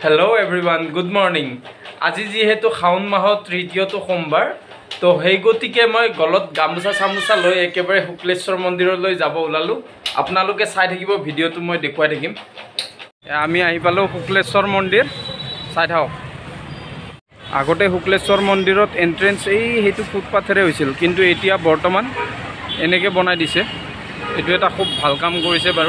Hello everyone, good morning. আজি যেহেতু শাওন মাহত তৃতীয়টো সোমবাৰ তো সেই গতিকে মই গলত গামুছা সামুছা লৈ একেবাৰে শুক্লেশ্বৰ মন্দিৰলৈ যাব ওলালো আপোনালোকে চাই থাকিব ভিডিওটো মই দেখুৱাই থাকিম আমি আহি পালো শুক্লেশ্বৰ মন্দিৰ চাই থাকক আগতে শুক্লেশ্বৰ মন্দিৰত এন্ট্ৰেন্স এই হেতু ফুটপাথৰে হৈছিল কিন্তু এতিয়া বৰ্তমান এনেকে বনাই দিছে এটো এটা খুব ভাল কাম কৰিছে বাৰু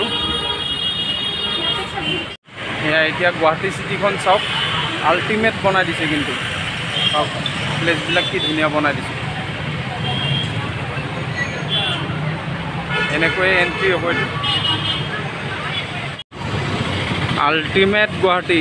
এতিয়া গুৱাহাটী সিটিখন চাওক আল্টিমেট বনাই দিছে কিন্তু চাওক প্লেস বিলাক কি ধুনিয়া বনাই দিছে এনেকৈ এন্ট্ৰি হ'ব আল্টিমেট গুৱাহাটী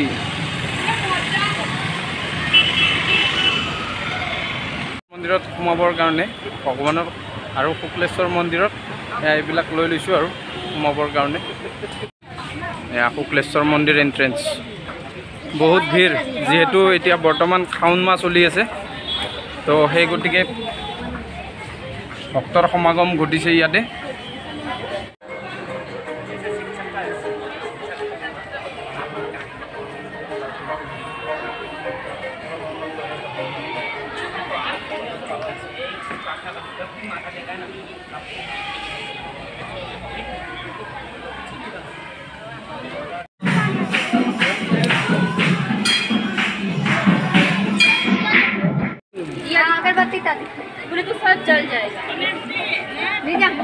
মন্দিৰত সোমাবৰ কাৰণে ভগৱানৰ আৰু শুক্লেশ্বৰ মন্দিৰত এইবিলাক লৈ লৈছো আৰু সোমাবৰ কাৰণে শুক্লেশ্বৰ মন্দিৰ এন্ট্ৰেন্স বহুত ভিৰ যেহেতু এতিয়া বৰ্তমান শাওন মাহ চলি আছে তো সেই গতিকে ভক্তৰ সমাগম ঘটিছে ইয়াতে अगरबत्ती पूरे तो सब जल जाएगा नहीं जा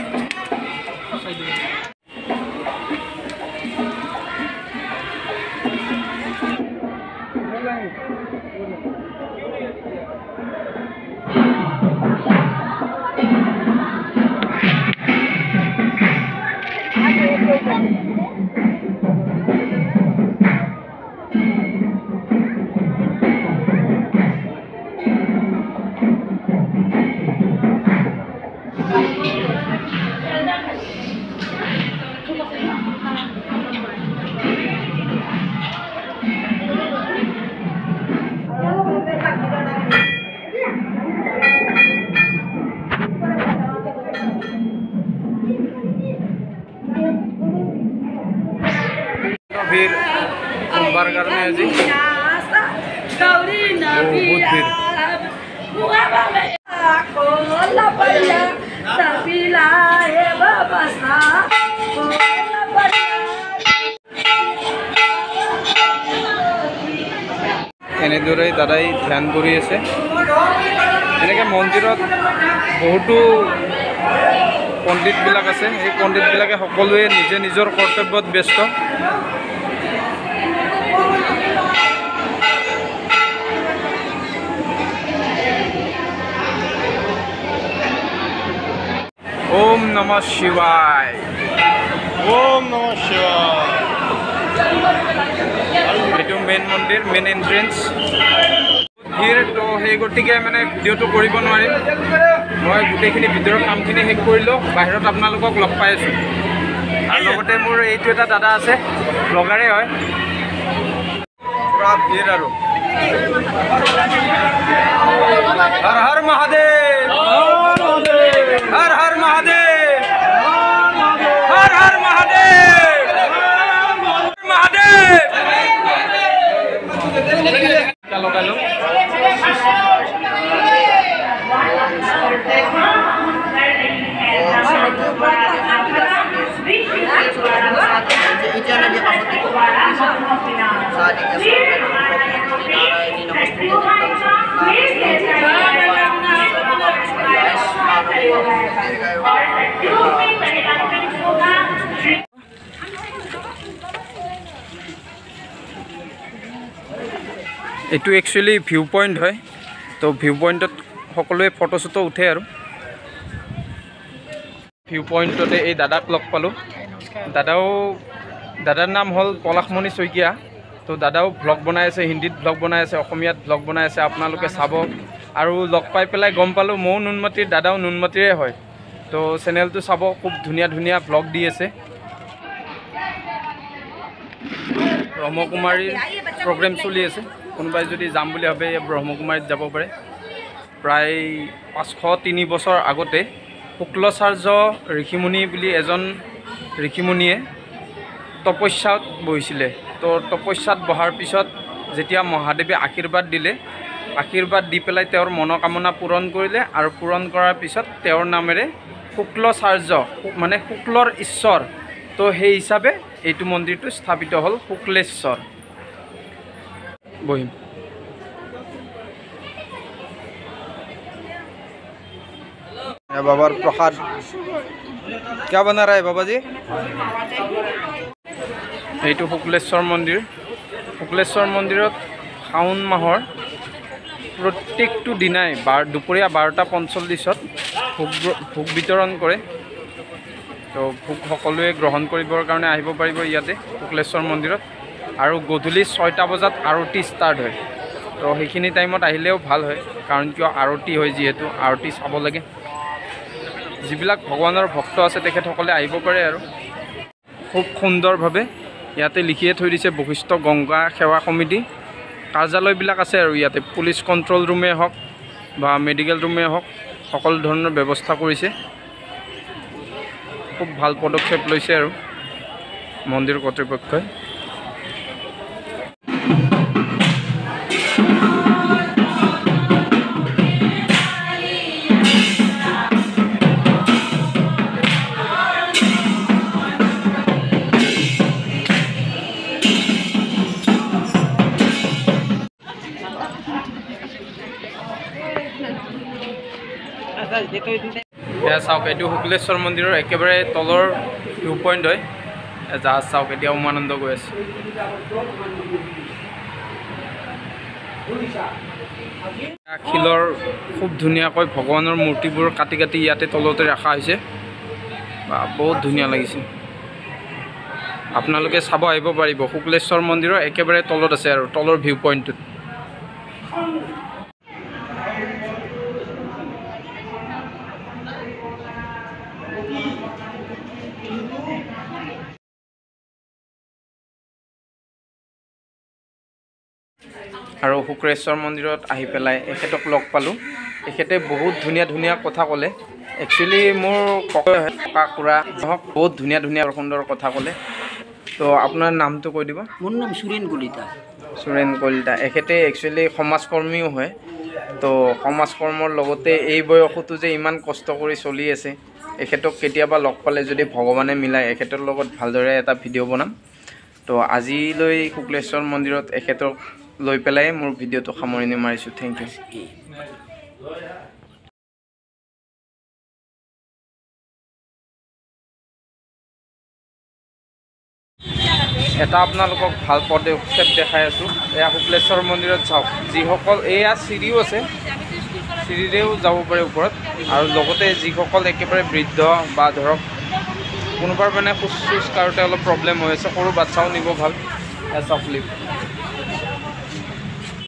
फिर सोमवार करने जी এনেদৰে দাদাই ধ্যান কৰি আছে এনেকে মন্দিৰত বহুতো পণ্ডিত বিলাক আছে এই পণ্ডিত বিলাকে সকলোৱে নিজে নিজৰ কৰ্তব্যত ব্যস্ত ओम नमः शिवाय ओम नमः शिवाय एटू मेन मंदिर मेन एंट्रेंस ভিৰ তো সেই গতিকে মানে ভিডিওটো কৰিব নোৱাৰিম মই গোটেইখিনি ভিতৰৰ কামখিনি শেষ কৰিলো বাহিৰত আপোনালোকক লগ পাই আছো আৰু লগতে মোৰ এইটো এটা দাদা আছে ব্লগাৰে হয় পুৰা ভিৰ আৰু হৰ হৰ মহাদেৱ हर हर महादेव हर हर महादेव महादेव क्या लगा लो एटू एक्चुअली व्यू पॉइंट है तो व्यू पॉइंटत सकलोए फटोशूटो उठे और व्यू पॉइंटते ये दादाक लग पालो दादार नाम हल पलाशमणि शइकिया तो दादाओ ब्लग बनाई आछे हिंदीत ब्लग बनाई आछे अসমীয়াত ब्लग बनाई आछे आपनालोके चाब और लग पाई पेलाई गम पालो मो नुनमाटीर दादाओ नुनमाटीरे है तो चेनेलটো चाब खूब धुनिया धुनिया ब्लग दी आछे ब्रह्मकुमारी प्रोग्राम चलि आछे कोनबाई जदि जाम बुली भाबे ब्रह्मकुमारीत যাব পাৰে प्राय 503 বছৰ আগতে শুক্লচাৰ্য ঋষিমুনি বুলি এজন ঋষিমুনিয়ে তপস্যাত বহিছিলে তো তপস্যাত বহাৰ পিছত যেতিয়া মহাদেৱে আশীৰ্বাদ দিলে, আশীৰ্বাদ দি পেলাই তেওঁৰ মনোকামনা পূৰণ কৰিলে আৰু পূৰণ কৰাৰ পিছত তেওঁৰ নামেৰে শুক্লচাৰ্য মানে শুক্লৰ ঈশ্বৰ, তো সেই হিচাপে এইটো মন্দিৰটো স্থাপিত হ'ল শুক্লেশ্বৰ। বহিম। बाबा प्रसाद क्या बना रहा है बाबा जी? এইটো শুক্লেশ্বৰ মন্দিৰ। শুক্লেশ্বৰ মন্দিৰত শাওণ মাহৰ প্ৰত্যেকটো দিনাই দুপৰীয়া 12:45 ভোগ বিতৰণ কৰে। তো ভোগ সকলোৱে গ্ৰহণ কৰিবৰ কাৰণে আহিব পাৰিব ইয়াতে শুক্লেশ্বৰ মন্দিৰত। আৰু গধূলি 6টা বজাত আৰতি ষ্টাৰ্ট হয়। তো সেইখিনি টাইমত আহিলেও ভাল হয়, কাৰণ কিয় আৰতি হয়, যিহেতু আৰতি চাব লাগে। যিবিলাক ভগৱানৰ ভক্ত আছে তেখেতসকলে আহিব পাৰে আৰু খুব সুন্দৰভাৱে ইয়াতে লিখিয়ে থৈ দিছে বশিষ্ঠ গংগা সেৱা সমিতি। কাৰ্যালয়বিলাক আছে আৰু ইয়াতে পুলিচ কণ্ট্ৰল ৰুমেই হওক বা মেডিকেল ৰুমেই হওক, সকলো ধৰণৰ ব্যৱস্থা কৰিছে। খুব ভাল পদক্ষেপ লৈছে আৰু মন্দিৰ কৰ্তৃপক্ষই। এয়া চাওক, এইটো শুক্লেশ্বৰ মন্দিৰৰ একেবাৰে তলৰ ভিউ পইণ্ট হয়। জাহাজ চাওক, এতিয়া উমানন্দ গৈ আছে। শিলৰ খুব ধুনীয়াকৈ ভগৱানৰ মূৰ্তিবোৰ কাটি কাটি ইয়াতে তলতে ৰখা হৈছে। বা বহুত ধুনীয়া লাগিছে। আপোনালোকে চাব আহিব পাৰিব। শুক্লেশ্বৰ মন্দিৰৰ একেবাৰে তলত আছে আৰু তলৰ ভিউ পইণ্টটোত। আৰু শুক্ৰেশ্বৰ মন্দিৰত আহি পেলাই এখেতক লগ পালোঁ। এখেতে বহুত ধুনীয়া ধুনীয়া কথা ক'লে। একচুৱেলি মোৰ ককা খুৰা হওক, বহুত ধুনীয়া ধুনীয়া সুন্দৰ কথা ক'লে। তো আপোনাৰ নামটো কৈ দিব। মোৰ নাম সুৰেন কলিতা। সুৰেন কলিতা। এখেতে একচুৱেলি সমাজকৰ্মীও হয়। তো সমাজকৰ্মৰ লগতে এই বয়সতো যে ইমান কষ্ট কৰি চলি আছে, এখেতক কেতিয়াবা লগ পালে যদি ভগৱানে মিলায় এখেতৰ লগত ভালদৰে এটা ভিডিঅ' বনাম। তো আজিলৈ শুক্লেশ্বৰ মন্দিৰত এখেতক লৈ পেলাই মোৰ ভিডিঅ'টো সামৰণি মাৰিছোঁ। Thank you. এটা আপোনালোকক ভাল পদক্ষেপ দেখাই আছোঁ। এয়া শুক্লেশ্বৰ মন্দিৰত চাওক, যিসকল এয়া চিৰিও আছে, চিৰিৰেও যাব পাৰে ওপৰত। আৰু লগতে যিসকল একেবাৰে বৃদ্ধ বা ধৰক কোনোবাৰ মানে খোজ কাৰোঁতে অলপ প্ৰব্লেম হৈ আছে, সৰু বাচ্ছাও নিব ভাল। এয়া চাওক লিফ্ট।